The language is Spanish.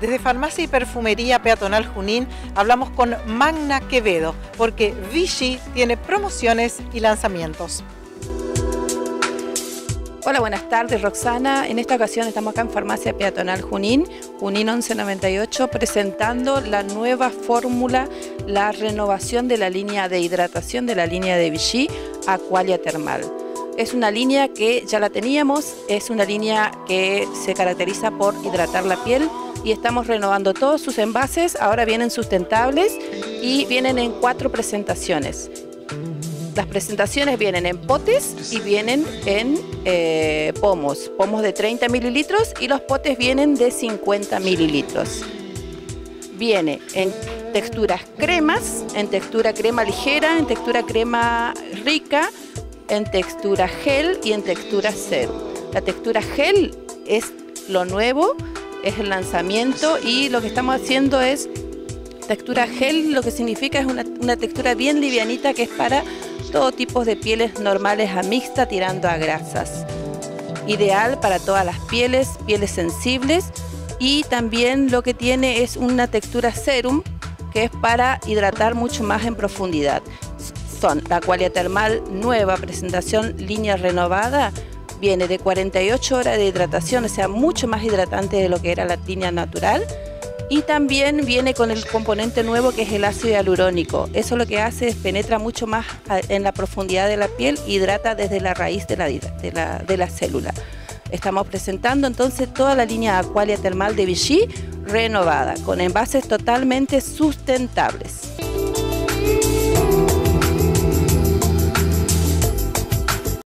Desde Farmacia y Perfumería Peatonal Junín hablamos con Magna Quevedo, porque Vichy tiene promociones y lanzamientos. Hola, buenas tardes, Roxana. En esta ocasión estamos acá en Farmacia Peatonal Junín, Junín 1198, presentando la nueva fórmula, la renovación de la línea de hidratación de la línea de Vichy Aqualia Thermal. Es una línea que ya la teníamos, es una línea que se caracteriza por hidratar la piel y estamos renovando todos sus envases. Ahora vienen sustentables y vienen en 4 presentaciones. Las presentaciones vienen en potes y vienen en pomos de 30 mililitros y los potes vienen de 50 mililitros. Viene en texturas cremas, en textura crema ligera, en textura crema rica, en textura gel y en textura serum. La textura gel es lo nuevo, es el lanzamiento, y lo que estamos haciendo es textura gel, lo que significa es una textura bien livianita que es para todo tipo de pieles normales a mixta tirando a grasas. Ideal para todas las pieles sensibles, y también lo que tiene es una textura serum que es para hidratar mucho más en profundidad. Son la Aqualia Thermal nueva presentación, línea renovada, viene de 48 horas de hidratación, o sea, mucho más hidratante de lo que era la línea natural. Y también viene con el componente nuevo que es el ácido hialurónico. Eso lo que hace es penetra mucho más en la profundidad de la piel, hidrata desde la raíz de la célula. Estamos presentando entonces toda la línea Aqualia Thermal de Vichy renovada, con envases totalmente sustentables.